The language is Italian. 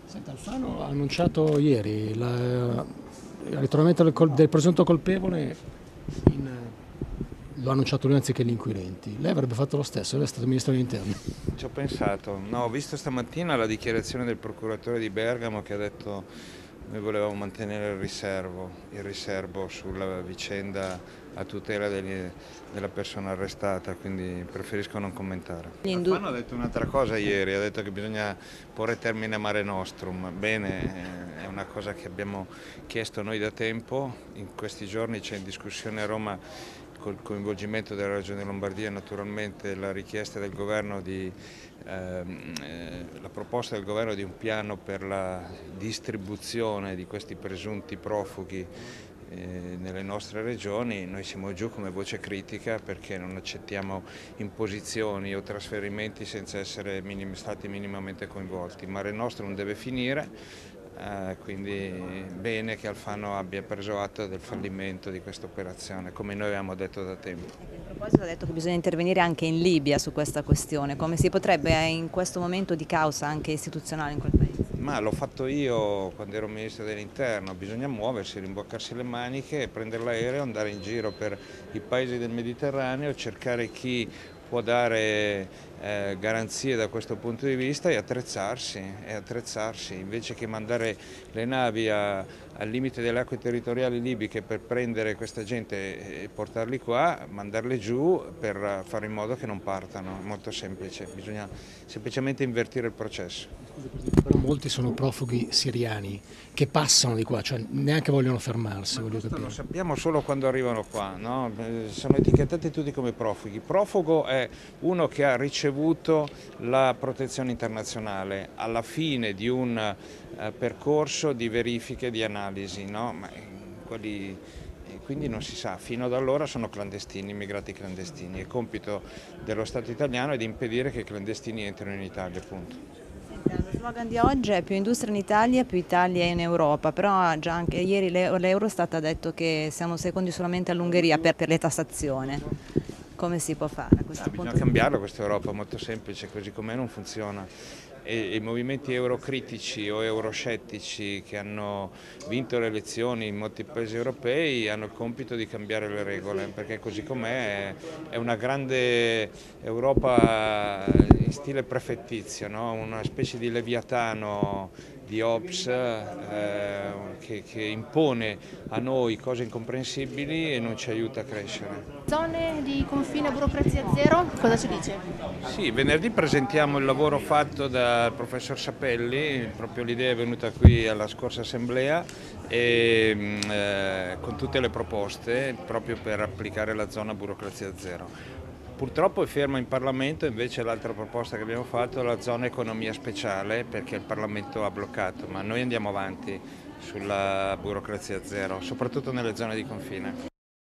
Senta, Alfano ha annunciato ieri il ritrovamento del presunto colpevole, lo ha annunciato lui anziché gli inquirenti. Lei avrebbe fatto lo stesso, lei è stato ministro degli interni. Ci ho pensato, no, ho visto stamattina la dichiarazione del procuratore di Bergamo che ha detto noi volevamo mantenere il riservo sulla vicenda a tutela della persona arrestata, quindi preferisco non commentare. Alfano ha detto un'altra cosa ieri, ha detto che bisogna porre termine a Mare Nostrum. Bene, è una cosa che abbiamo chiesto noi da tempo, in questi giorni c'è in discussione a Roma col coinvolgimento della Regione Lombardia naturalmente la richiesta del governo la proposta del governo di un piano per la distribuzione di questi presunti profughi nelle nostre regioni. Noi siamo giù come voce critica perché non accettiamo imposizioni o trasferimenti senza essere stati minimamente coinvolti. Mare Nostrum deve finire. Quindi bene che Alfano abbia preso atto del fallimento di questa operazione, come noi avevamo detto da tempo. In proposito ha detto che bisogna intervenire anche in Libia su questa questione, come si potrebbe in questo momento di causa anche istituzionale in quel paese? Ma l'ho fatto io quando ero ministro dell'interno, bisogna muoversi, rimboccarsi le maniche, prendere l'aereo, andare in giro per i paesi del Mediterraneo, cercare chi può dare garanzie da questo punto di vista e attrezzarsi, invece che mandare le navi al limite delle acque territoriali libiche per prendere questa gente e portarli qua, mandarle giù per fare in modo che non partano, è molto semplice, bisogna semplicemente invertire il processo. Scusi, Presidente, però molti sono profughi siriani che passano di qua, cioè neanche vogliono fermarsi, voglio Questo lo capire. sappiamo solo quando arrivano qua, no? Sono etichettati tutti come profughi. Profugo è uno che ha ricevuto la protezione internazionale alla fine di un percorso di verifiche, di analisi, no? Quindi non si sa, fino ad allora sono clandestini, immigrati clandestini. Il compito dello Stato italiano è di impedire che i clandestini entrino in Italia, appunto. Lo slogan di oggi è più industria in Italia, più Italia in Europa, però già anche ieri l'Eurostat ha detto che siamo secondi solamente all'Ungheria per le tassazioni. Come si può fare a questo Bisogna punto? cambiarla questa Europa, molto semplice, così com'è non funziona. E i movimenti eurocritici o euroscettici che hanno vinto le elezioni in molti paesi europei hanno il compito di cambiare le regole, perché così com'è è una grande Europa in stile prefettizio, no? Una specie di Leviatano di Hobbes che impone a noi cose incomprensibili e non ci aiuta a crescere. Zone di confine a burocrazia zero, cosa ci dice? Sì, venerdì presentiamo il lavoro fatto dal professor Sapelli, proprio l'idea è venuta qui alla scorsa assemblea con tutte le proposte proprio per applicare la zona burocrazia zero. Purtroppo è ferma in Parlamento invece l'altra proposta che abbiamo fatto è la zona economia speciale perché il Parlamento ha bloccato, ma noi andiamo avanti sulla burocrazia zero, soprattutto nelle zone di confine.